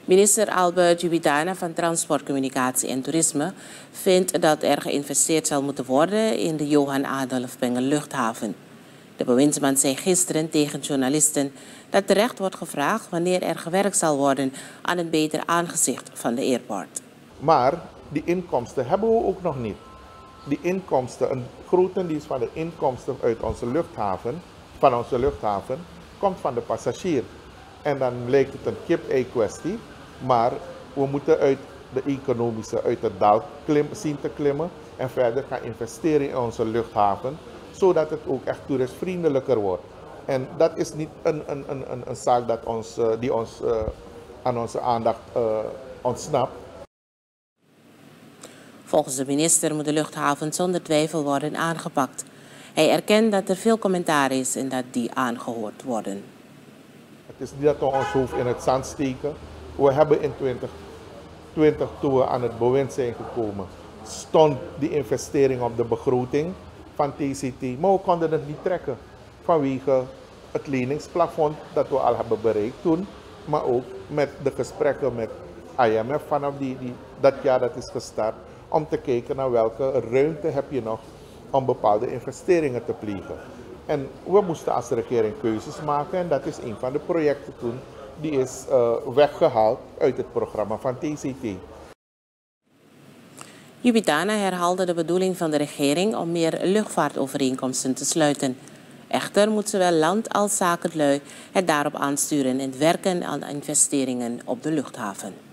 Minister Albert Jubitana van Transport, Communicatie en Toerisme vindt dat er geïnvesteerd zal moeten worden in de Johan Adolf Bengel luchthaven. De bewindsman zei gisteren tegen journalisten dat terecht wordt gevraagd wanneer er gewerkt zal worden aan een beter aangezicht van de airport. Maar die inkomsten hebben we ook nog niet. Die inkomsten, een grotendeels van de inkomsten uit onze luchthaven, komt van de passagier. En dan lijkt het een kip-ei kwestie, maar we moeten uit het dal zien te klimmen en verder gaan investeren in onze luchthaven, zodat het ook echt toeristvriendelijker wordt. En dat is niet een zaak die ons aan onze aandacht ontsnapt. Volgens de minister moet de luchthaven zonder twijfel worden aangepakt. Hij erkent dat er veel commentaar is en dat die aangehoord worden. Het is niet dat we ons hoofd in het zand steken. We hebben in 2020, toen we aan het bewind zijn gekomen, stond die investering op de begroting van TCT. Maar we konden het niet trekken vanwege het leningsplafond dat we al hebben bereikt toen. Maar ook met de gesprekken met IMF vanaf dat jaar dat is gestart. Om te kijken naar welke ruimte heb je nog om bepaalde investeringen te plegen. En we moesten als regering keuzes maken en dat is een van de projecten toen. Die is weggehaald uit het programma van TCT. Jubitana herhaalde de bedoeling van de regering om meer luchtvaartovereenkomsten te sluiten. Echter moet zowel land als zakenlui het daarop aansturen en werken aan investeringen op de luchthaven.